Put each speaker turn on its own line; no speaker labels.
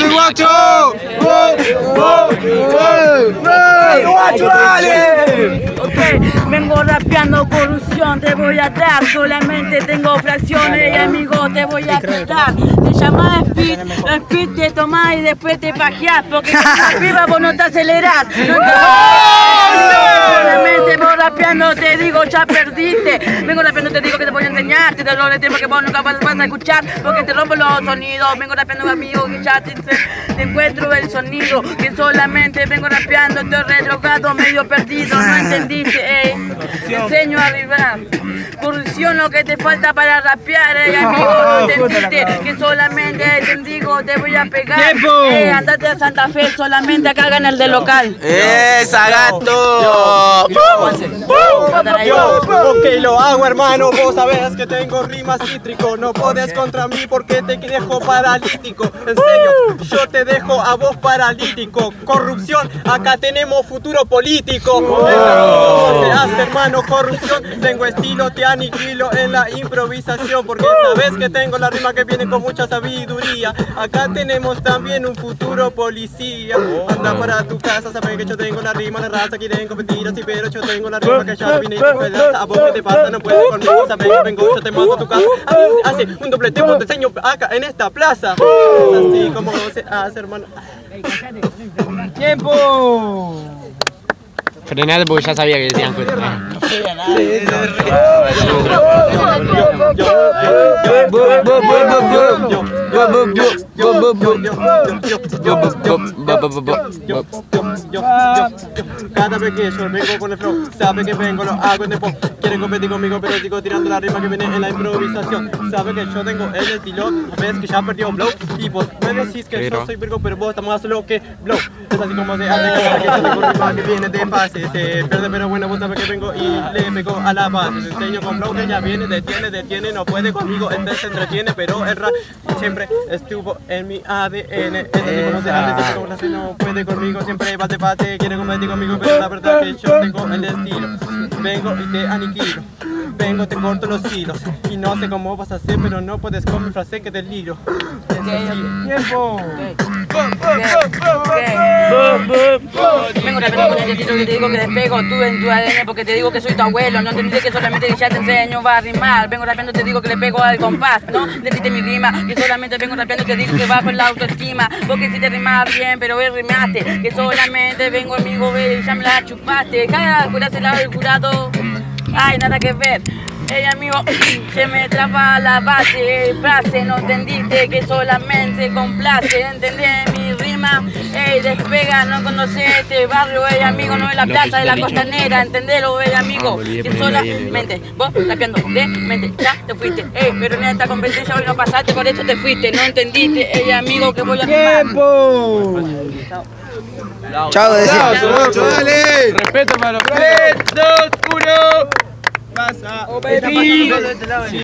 ¡Dale, guacho!
¡Guacho, dale! Ok, vengo rapeando corrupción, te voy a dar. Solamente tengo fracciones y amigos te voy a tratar. Te llamas Speed te tomás y después te pajeás. Porque con la piba vos no te acelerás. Solamente vos rapeando te digo ya perdiste. Vengo rapeando te digo que te voy a enseñar. Te doy el tiempo que vos nunca vas a escuchar. Porque te rompo los sonidos. Vengo rapeando amigo que ya te encuentro el sonido. Que solamente vengo rapeando, estoy redrogado, medio perdido. No entendiste, te enseño a arribar. Corrupción lo que te falta para rapear, amigo, no entendiste. Que solamente te digo, te voy a pegar. Andate a Santa Fe, solamente acá gana el del local.
¡Esa, gato!
Ok, lo hago, hermano, vos sabés que tengo rimas cítrico. No podés contra mí porque te dejo paralítico. En serio, yo te dejo a vos paralítico. Corrupción, acá tenemos futuro político. ¿Cómo se hace, hermano, corrupción? Tengo estilo, te aniquilo en la improvisación. Porque sabes que tengo la rima que viene con mucha sabiduría. Acá tenemos también un futuro policía. Anda para tu casa, sabes que yo tengo la rima, la raza quieren competir así, pero yo tengo la rima que ya vine y a vos que te pasa, no puedes conmigo, sabes que vengo, yo te mando a tu casa. Hace un doble tiempo, te enseño acá en esta plaza. Es así como se hace, hermano.
¡Tiempo!
Frenate porque ya sabía que decían cuenta.
Cada vez que yo vengo con el flow, sabe que vengo, lo hago en el pop. Quieren competir conmigo, pero sigo tirando la rima que viene en la improvisación. Sabe que yo tengo el estilo, ves que ya perdió Blow. Y vos me decís que yo soy Virgo, pero vos estás más loco que Blow. Es así como se hace, que yo tengo rima que viene de fase. Se pierde, pero bueno, vos sabés que vengo y le pego a la base. Te enseño con Blow que ya viene, detiene, no puede conmigo, este se entretiene, pero el rap siempre estuvo en mi ADN. Es así como se hace, como nace, no puede conmigo, siempre va de bate, quiere competir conmigo, pero la verdad que yo tengo el estilo. Vengo y te aniquilo, vengo, te corto los hilos. Y no sé cómo vas a hacer, pero no puedes con mi frase que deliro. Es así. ¡Tiempo!
Vengo rapeando con el estilo que te digo que despego tú en tu ADN porque te digo que soy tu abuelo. No entendiste que solamente ya te enseño va a rimar. Vengo rapeando te digo que le pego al compás, ¿no? Entendiste mi rima, que solamente vengo rapeando te digo que bajo la autoestima. Porque si te rimas bien, pero rimaste. Que solamente vengo amigo, ve, ya me la chupaste. Cada curaste el lado del jurado. Ay, nada que ver. Ey amigo, se me traba la base, frase, no entendiste que solamente complace, entendés mi rima, ey despega, no conoces este barrio, ey amigo, no es la plaza de la costanera, entendelo, ey amigo, que solamente vos rapeando de mente, ya te fuiste, ey, pero en esta competencia hoy no pasaste, por eso te fuiste, no entendiste, ey amigo, que voy a
¡Tiempo!
Chao, decía.
¡Dale!
Respeto para los
3, 2, 1. Pasa.